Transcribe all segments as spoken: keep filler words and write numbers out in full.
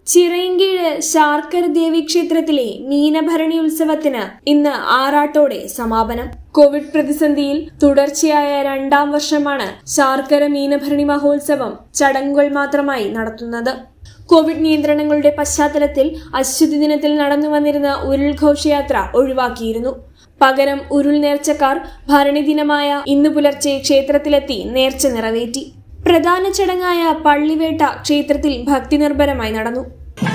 ചിറയൻകീഴ് ശാർക്കര ദേവി ക്ഷേത്രത്തിലെ മീനഭരണി ഉത്സവത്തിന് ഇന്ന് ആറാട്ടോടെ സമാപനം. കോവിഡ് പ്രതിസന്ധിയിൽ തുടർച്ചയായ രണ്ടാം വർഷമാണ് ശാർക്കര മീനഭരണി മഹോത്സവം ചടങ്ങുകൾ മാത്രമായി നടത്തുന്നത്. കോവിഡ് നിയന്ത്രണങ്ങളുടെ പശ്ചാത്തലത്തിൽ അശ്വതി ദിനത്തിൽ നടന്നു വന്നിരുന്ന ഉരുൾ ഘോഷയാത്ര ഒഴിവാക്കിയിരുന്നു. പകരം ഉരുൾ നേർച്ചക്കാർ ഭരണി ദിനമായ ഇന്നു പുലർച്ചെ ക്ഷേത്രത്തിലെത്തി നേർച്ച നിറവേറ്റി. പ്രധാന ചടങ്ങായ പള്ളിവേട്ട ക്ഷേത്രത്തിൽ ഭക്തിനിർഭരമായി നടന്നു.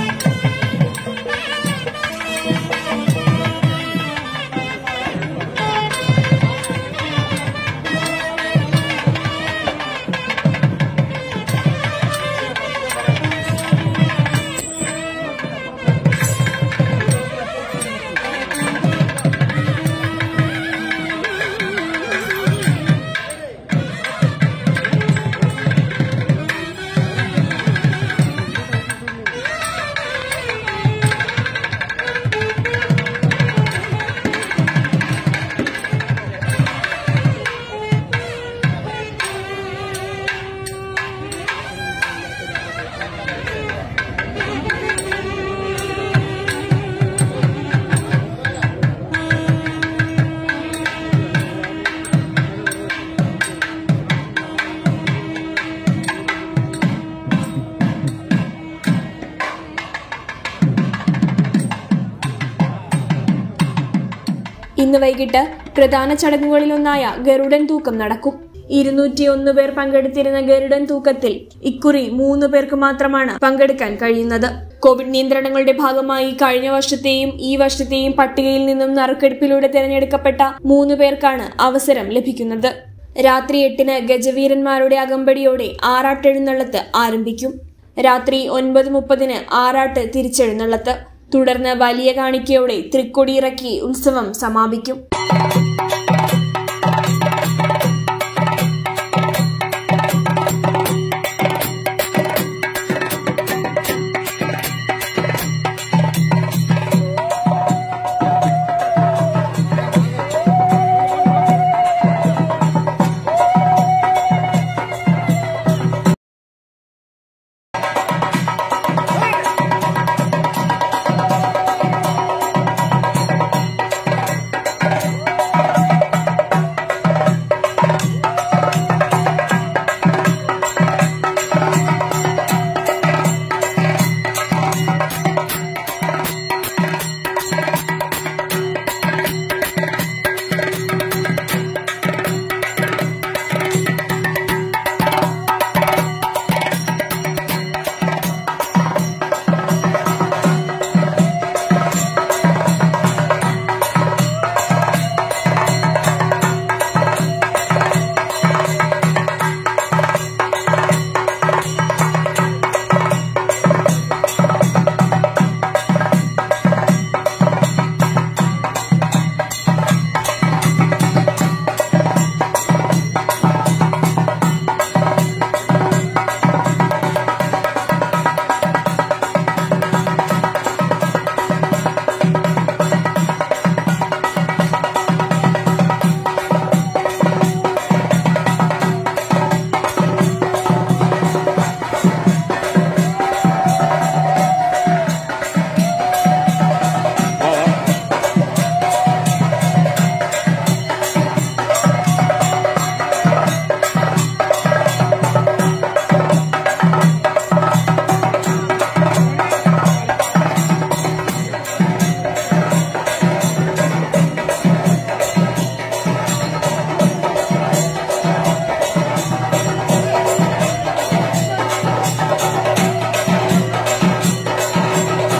ഇന്ന് വൈകിട്ട് പ്രധാന ചടങ്ങുകളിലൊന്നായ ഗരുഡൻ തൂക്കം നടക്കും. ഇരുന്നൂറ്റി ഒന്ന് പേർ പങ്കെടുത്തിരുന്ന ഗരുഡൻ തൂക്കത്തിൽ ഇക്കുറി മൂന്ന് പേർക്ക് മാത്രമാണ് പങ്കെടുക്കാൻ കഴിയുന്നത്. കോവിഡ് നിയന്ത്രണങ്ങളുടെ ഭാഗമായി കഴിഞ്ഞ വർഷത്തെയും ഈ വർഷത്തെയും പട്ടികയിൽ നിന്നും നറുക്കെടുപ്പിലൂടെ തിരഞ്ഞെടുക്കപ്പെട്ട മൂന്ന് പേർക്കാണ് അവസരം ലഭിക്കുന്നത്. രാത്രി എട്ടിന് ഗജവീരന്മാരുടെ അകമ്പടിയോടെ ആറാട്ടെഴുന്നള്ളത്ത് ആരംഭിക്കും. രാത്രി ഒൻപത് മുപ്പതിന് ആറാട്ട് തിരിച്ചെഴുന്നള്ളത്ത്. തുടർന്ന് വലിയ കാണിക്കയോടെ തൃക്കൊടിയിറക്കി ഉത്സവം സമാപിക്കും.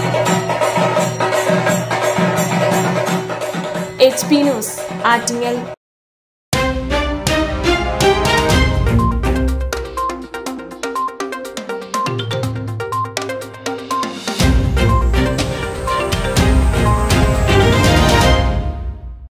H P news Attingal.